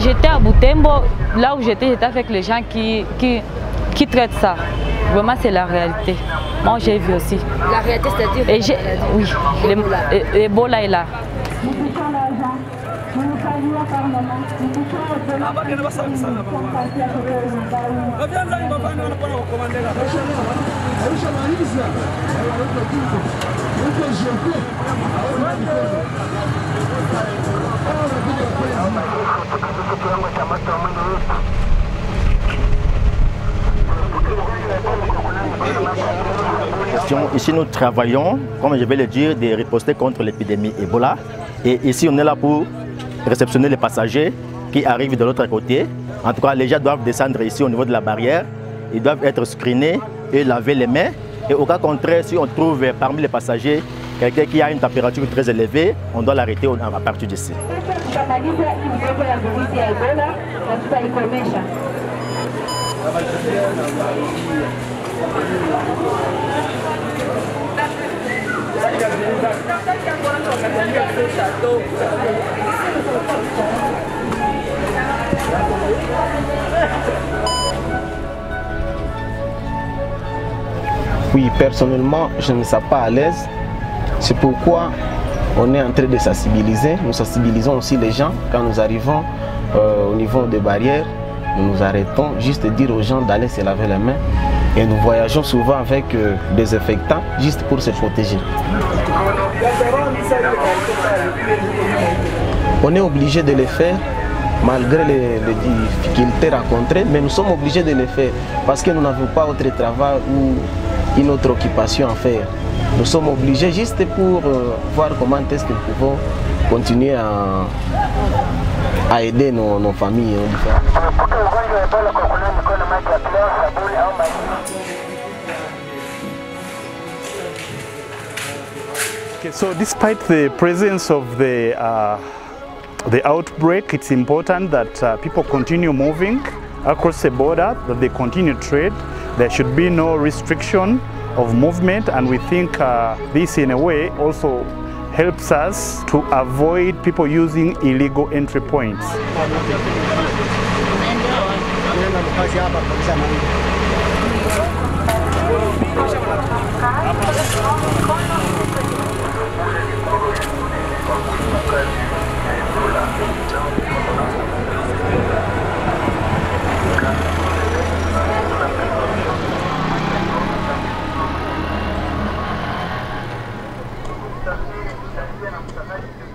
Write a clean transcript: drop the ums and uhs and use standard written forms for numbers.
j'étais à Butembo, là où j'étais avec les gens qui traitent ça. Vraiment, c'est la réalité. Moi, j'ai vu aussi. La réalité, c'est-à-dire? Oui, l'Ebola est là. Ici, nous travaillons, comme je vais le dire, de riposter contre l'épidémie Ebola. Et ici, on est là pour réceptionner les passagers qui arrivent de l'autre côté. En tout cas, les gens doivent descendre ici au niveau de la barrière. Ils doivent être screenés et laver les mains. Et au cas contraire, si on trouve parmi les passagers quelqu'un qui a une température très élevée, on doit l'arrêter à partir d'ici. Oui, personnellement, je ne me sens pas à l'aise. C'est pourquoi on est en train de sensibiliser. Nous sensibilisons aussi les gens quand nous arrivons au niveau des barrières. Nous nous arrêtons juste de dire aux gens d'aller se laver les mains. Et nous voyageons souvent avec des désinfectants juste pour se protéger. On est obligé de le faire malgré les difficultés rencontrées, mais nous sommes obligés de le faire parce que nous n'avons pas autre travail ou une autre occupation à faire. Nous sommes obligés juste pour voir comment est-ce que nous pouvons continuer à aider nos familles. Okay, so despite the presence of the outbreak, it's important that people continue moving across the border, that they continue trade. There should be no restriction of movement, and we think this in a way also helps us to avoid people using illegal entry points. Gracias.